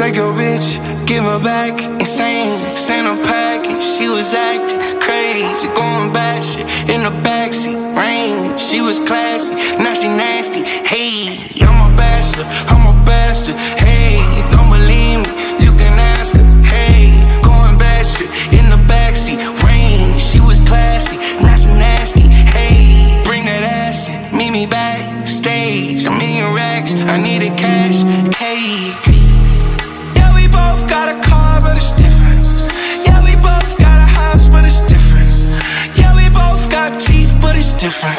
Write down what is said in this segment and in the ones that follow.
Take your bitch, give her back, insane. Sent her package, she was acting crazy, going bad shit in the backseat. Rain, she was classy, now she nasty. Hey, I'm a bachelor, I'm a bastard. Hey, don't believe me, you can ask her. Hey, going bad shit in the backseat. Rain, she was classy, now she nasty. Hey, bring that ass in, meet me backstage. I'm in racks, I needed cash, cake. Both got a car, but it's different. Yeah, we both got a house, but it's different. Yeah, we both got teeth, but it's different.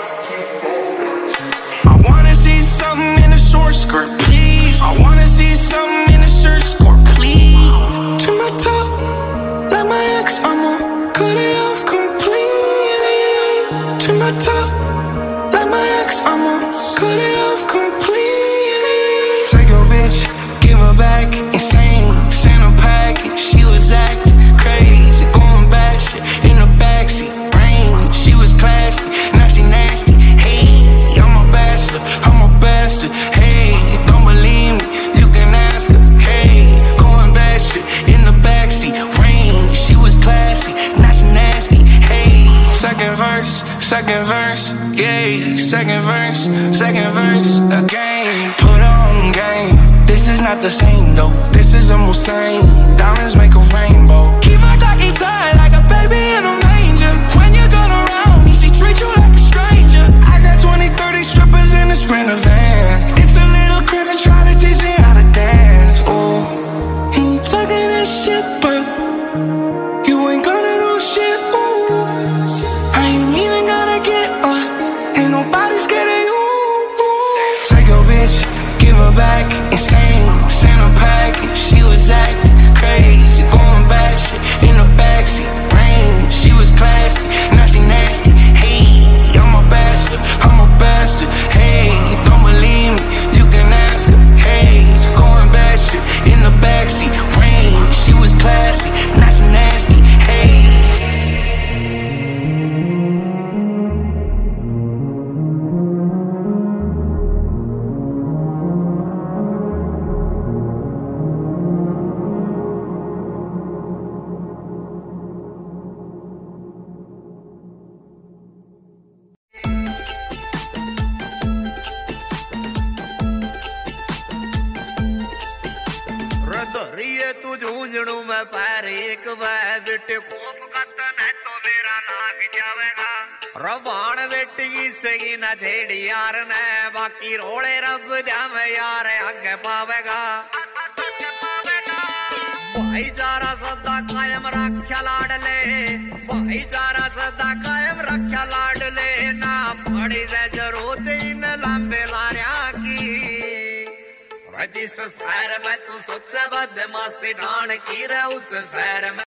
I wanna see something in a short skirt, please. I wanna see something in a shirt skirt, please. To my top, like my ex, I'ma cut it off completely. To my top, like my ex, I'ma cut it off completely. Take your bitch, give her back, insane. Sent her package, she was acting crazy, going bad shit in the backseat. Rain, she was classy, now she nasty. Hey, I'm a bachelor, I'm a bastard. Hey, don't believe me, you can ask her. Hey, going bad shit in the backseat. Rain, she was classy, now she nasty. Hey, second verse, yeah. Second verse again. Put on game. This is not the same though, this is a Mulsanne. Diamonds make a rainbow. Keep my cocky tight like a baby in a manger. When you go around me, she treat you like a stranger. I got 20, 30 strippers in the Sprinter van. It's a little crib and try to teach me how to dance. Oh, and you talking that shit, but you ain't gonna do shit. Ooh, I ain't even gonna get on. Ain't nobody scared of you. Take your bitch, give her back, insane. Sent her package, she was acting crazy, going bad shit in the backseat. Rain, she was classy, now she nasty. Hey, I'm a bachelor, I'm a bastard. Hey, don't believe me, you can ask her. Hey, going bad shit in the backseat. Rain, she was classy, now she nasty. Hey. तू झूंझणू में पैर एक वह बेटे कोप कत नहीं तो मेरा लाग जावेगा। रवान बेटी की सगी न छेड़ी यार ने, बाकी रोड़े रब द्या में यार आगे पावेगा। भाईचारा सदा कायम रख्या लाडले, भाईचारा सदा कायम रख्या लाडले। ना पड़ी से जरूरत इन लंबे लारिया की। जिस शहर में तू सोच बदमाशी ढाण की रहे उस शहर में